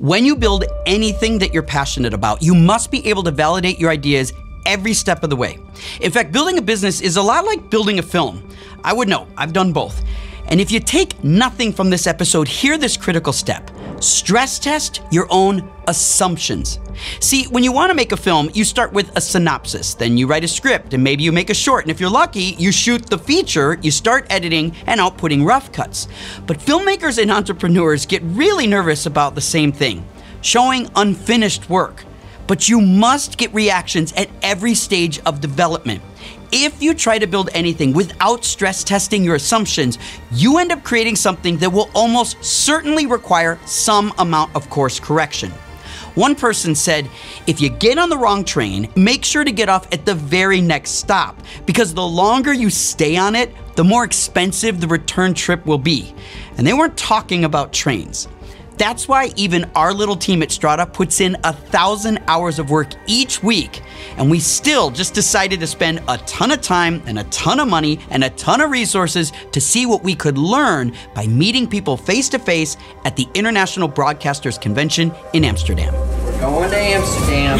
When you build anything that you're passionate about, you must be able to validate your ideas every step of the way. In fact, building a business is a lot like building a film. I would know, I've done both. And if you take nothing from this episode, hear this critical step. Stress test your own assumptions. See, when you want to make a film, you start with a synopsis, then you write a script, and maybe you make a short, and if you're lucky, you shoot the feature, you start editing and outputting rough cuts. But filmmakers and entrepreneurs get really nervous about the same thing, showing unfinished work. But you must get reactions at every stage of development. If you try to build anything without stress testing your assumptions, you end up creating something that will almost certainly require some amount of course correction. One person said, if you get on the wrong train, make sure to get off at the very next stop, because the longer you stay on it, the more expensive the return trip will be. And they weren't talking about trains. That's why even our little team at Strada puts in 1,000 hours of work each week, and we still just decided to spend a ton of time and a ton of money and a ton of resources to see what we could learn by meeting people face to face at the International Broadcasters Convention in Amsterdam. We're going to Amsterdam.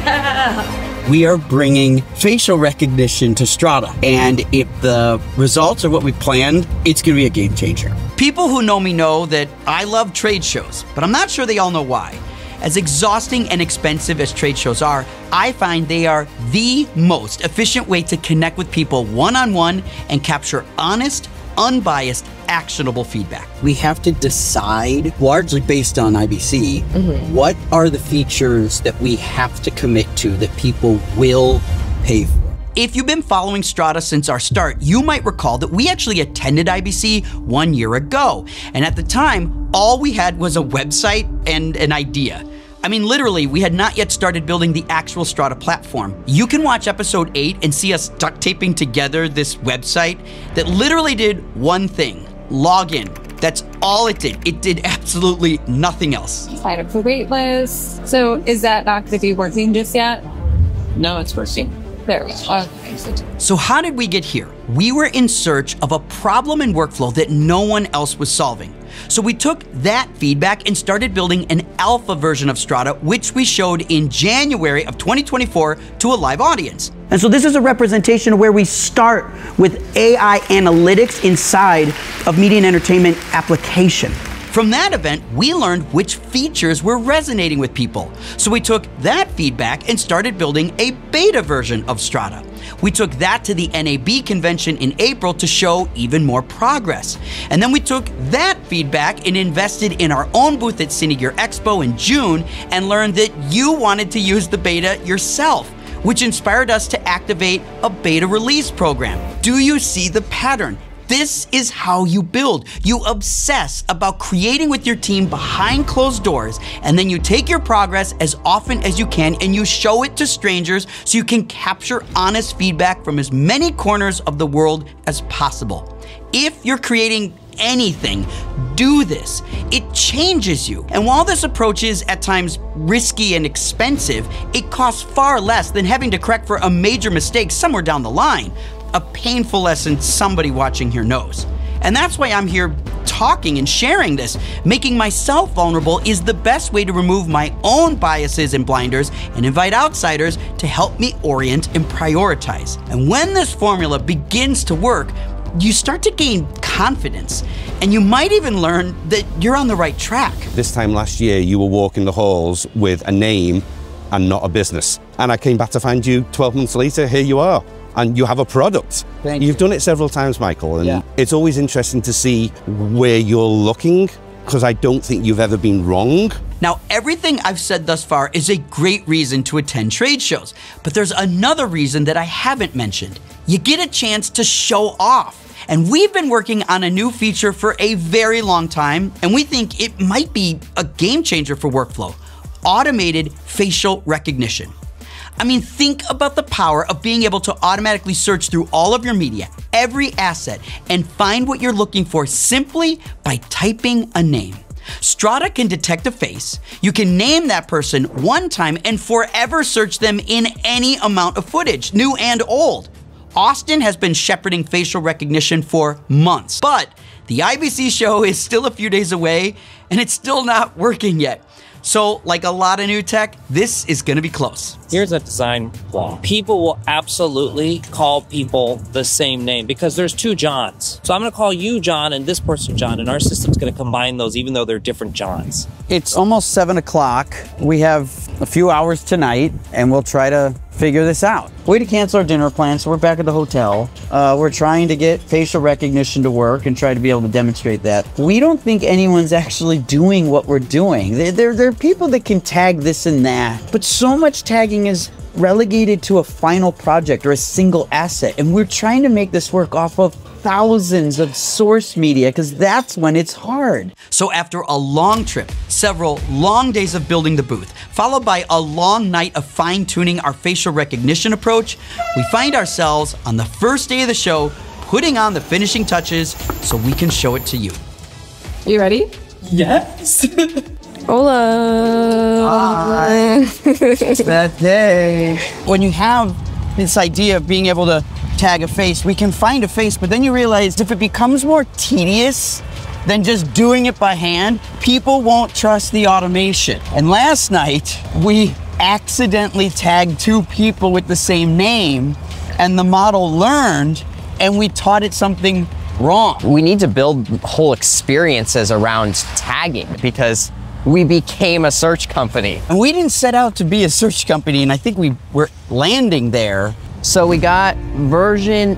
Yeah! We are bringing facial recognition to Strada, and if the results are what we planned, it's going to be a game changer. People who know me know that I love trade shows, but I'm not sure they all know why. As exhausting and expensive as trade shows are, I find they are the most efficient way to connect with people one-on-one and capture honest, unbiased, actionable feedback. We have to decide, largely based on IBC, what are the features that we have to commit to that people will pay for. If you've been following Strada since our start, you might recall that we actually attended IBC 1 year ago. And at the time, all we had was a website and an idea. I mean, literally, we had not yet started building the actual Strada platform. You can watch episode 8 and see us duct taping together this website that literally did one thing: log in. That's all it did. It did absolutely nothing else. Sign up for wait lists. So is that not going to be working just yet? No, it's working. There we go. So how did we get here? We were in search of a problem in workflow that no one else was solving. So we took that feedback and started building an alpha version of Strada, which we showed in January of 2024 to a live audience. And so this is a representation of where we start with AI analytics inside of media and entertainment application. From that event, we learned which features were resonating with people. So we took that feedback and started building a beta version of Strada. We took that to the NAB convention in April to show even more progress. And then we took that feedback and invested in our own booth at Cinegear Expo in June and learned that you wanted to use the beta yourself, which inspired us to activate a beta release program. Do you see the pattern? This is how you build. You obsess about creating with your team behind closed doors, and then you take your progress as often as you can and you show it to strangers so you can capture honest feedback from as many corners of the world as possible. If you're creating anything, do this. It changes you. And while this approach is at times risky and expensive, it costs far less than having to correct for a major mistake somewhere down the line. A painful lesson somebody watching here knows. And that's why I'm here talking and sharing this. Making myself vulnerable is the best way to remove my own biases and blinders and invite outsiders to help me orient and prioritize. And when this formula begins to work, you start to gain confidence, and you might even learn that you're on the right track. This time last year, you were walking the halls with a name and not a business. And I came back to find you 12 months later, here you are. And you have a product. You've done it several times, Michael, and it's always interesting to see where you're looking, because I don't think you've ever been wrong. Now, everything I've said thus far is a great reason to attend trade shows, but there's another reason that I haven't mentioned. You get a chance to show off. And we've been working on a new feature for a very long time, and we think it might be a game changer for workflow: automated facial recognition. I mean, think about the power of being able to automatically search through all of your media, every asset, and find what you're looking for simply by typing a name. Strada can detect a face. You can name that person one time and forever search them in any amount of footage, new and old. Austin has been shepherding facial recognition for months, but The IBC show is still a few days away, and it's still not working yet. So, like a lot of new tech, this is gonna be close. Here's a design flaw. People will absolutely call people the same name because there's two Johns. So I'm gonna call you John and this person John, and our system's gonna combine those even though they're different Johns. It's almost 7 o'clock. We have a few hours tonight, and we'll try to figure this out. We had to cancel our dinner plans, so we're back at the hotel. We're trying to get facial recognition to work and try to be able to demonstrate that. We don't think anyone's actually doing what we're doing. There are people that can tag this and that, but so much tagging is relegated to a final project or a single asset, and we're trying to make this work off of thousands of source media, because that's when it's hard. So after a long trip, several long days of building the booth, followed by a long night of fine-tuning our facial recognition approach, we find ourselves on the first day of the show putting on the finishing touches so we can show it to you. Are you ready? Yes. Hola. That day. When you have this idea of being able to tag a face, we can find a face, but then you realize if it becomes more tedious than just doing it by hand, people won't trust the automation. And last night, we accidentally tagged 2 people with the same name, and the model learned, and we taught it something wrong. We need to build whole experiences around tagging because we became a search company. And we didn't set out to be a search company, and I think we were landing there. So we got version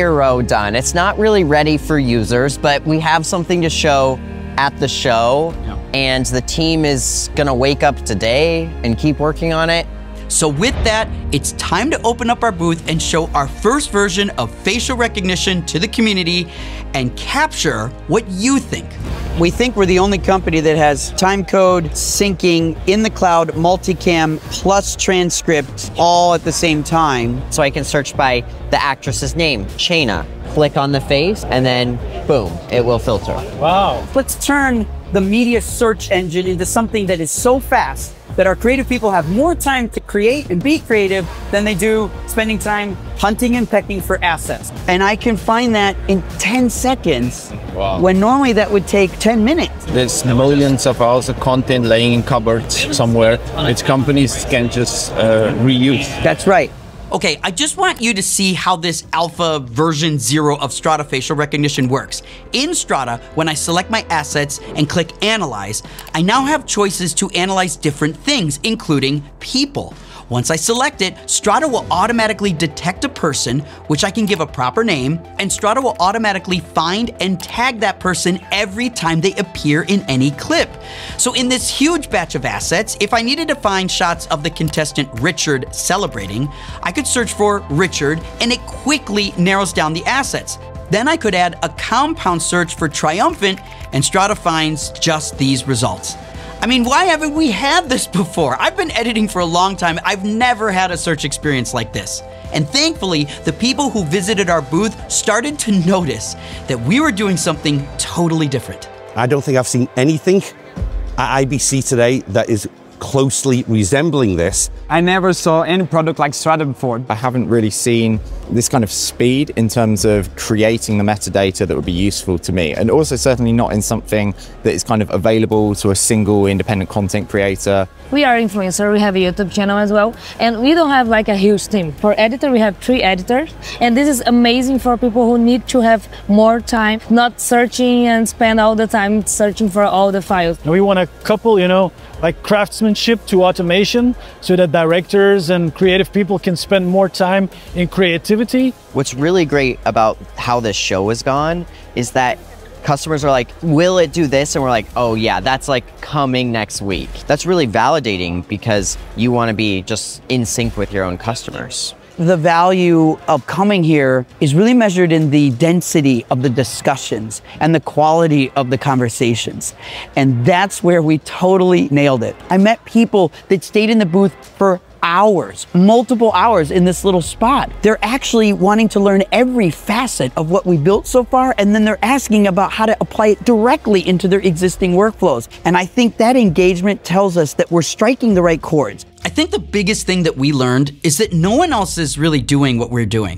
0 done. It's not really ready for users, but we have something to show at the show, and the team is gonna wake up today and keep working on it. So with that, it's time to open up our booth and show our first version of facial recognition to the community and capture what you think. We think we're the only company that has time code, syncing, in the cloud, multicam, plus transcript, all at the same time. So I can search by the actress's name, Shayna. Click on the face, and then boom, it will filter. Wow. Let's turn the media search engine into something that is so fast that our creative people have more time to create and be creative than they do spending time hunting and pecking for assets. And I can find that in 10 seconds, when normally that would take 10 minutes. There's millions of hours of content laying in cupboards somewhere, which companies can just reuse. That's right. Okay, I just want you to see how this alpha version 0 of Strada facial recognition works. In Strada, when I select my assets and click Analyze, I now have choices to analyze different things, including people. Once I select it, Strada will automatically detect a person, which I can give a proper name, and Strada will automatically find and tag that person every time they appear in any clip. So in this huge batch of assets, if I needed to find shots of the contestant Richard celebrating, I could search for Richard, and it quickly narrows down the assets. Then I could add a compound search for triumphant, and Strada finds just these results. I mean, why haven't we had this before? I've been editing for a long time. I've never had a search experience like this. And thankfully, the people who visited our booth started to notice that we were doing something totally different. I don't think I've seen anything at IBC today that is closely resembling this. I never saw any product like Strada before. I haven't really seen this kind of speed in terms of creating the metadata that would be useful to me, and also certainly not in something that is kind of available to a single independent content creator. We are influencers, we have a YouTube channel as well, and we don't have like a huge team. For editor, we have 3 editors, and this is amazing for people who need to have more time, not searching and spend all the time searching for all the files. And we want to couple, like craftsmanship to automation so that directors and creative people can spend more time in creativity. What's really great about how this show has gone is that customers are like, will it do this? And we're like, oh yeah, that's like coming next week. That's really validating because you want to be just in sync with your own customers. The value of coming here is really measured in the density of the discussions and the quality of the conversations. And that's where we totally nailed it. I met people that stayed in the booth for hours, multiple hours in this little spot. They're actually wanting to learn every facet of what we built so far, and then they're asking about how to apply it directly into their existing workflows. And I think that engagement tells us that we're striking the right chords. I think the biggest thing that we learned is that no one else is really doing what we're doing.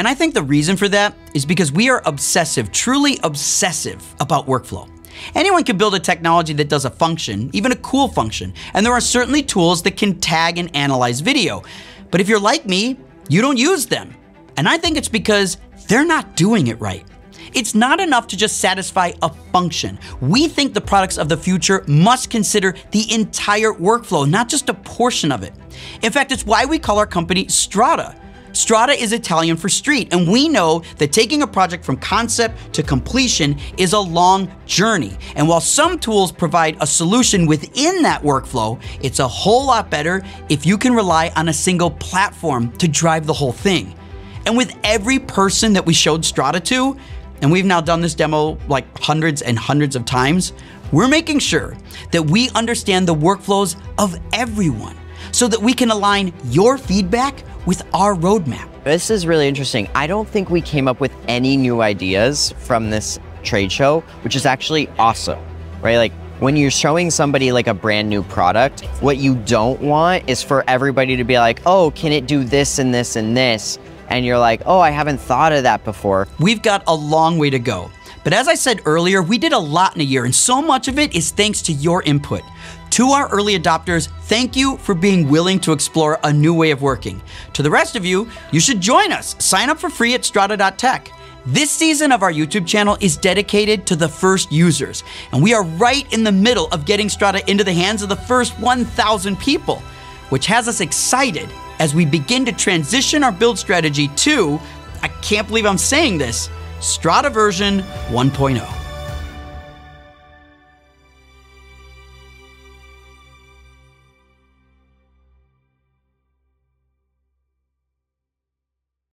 And I think the reason for that is because we are obsessive, truly obsessive about workflow. Anyone can build a technology that does a function, even a cool function, and there are certainly tools that can tag and analyze video. But if you're like me, you don't use them. And I think it's because they're not doing it right. It's not enough to just satisfy a function. We think the products of the future must consider the entire workflow, not just a portion of it. In fact, it's why we call our company Strada. Strada is Italian for street, and we know that taking a project from concept to completion is a long journey. And while some tools provide a solution within that workflow, it's a whole lot better if you can rely on a single platform to drive the whole thing. And with every person that we showed Strada to, and we've now done this demo like hundreds and hundreds of times, we're making sure that we understand the workflows of everyone so that we can align your feedback with our roadmap. This is really interesting. I don't think we came up with any new ideas from this trade show, which is actually awesome, right? Like when you're showing somebody like a brand new product, what you don't want is for everybody to be like, oh, can it do this and this and this? And you're like, oh, I haven't thought of that before. We've got a long way to go. But as I said earlier, we did a lot in a year, and so much of it is thanks to your input. To our early adopters, thank you for being willing to explore a new way of working. To the rest of you, you should join us. Sign up for free at strada.tech. This season of our YouTube channel is dedicated to the first users, and we are right in the middle of getting Strada into the hands of the first 1,000 people, which has us excited as we begin to transition our build strategy to, I can't believe I'm saying this, Strada version 1.0.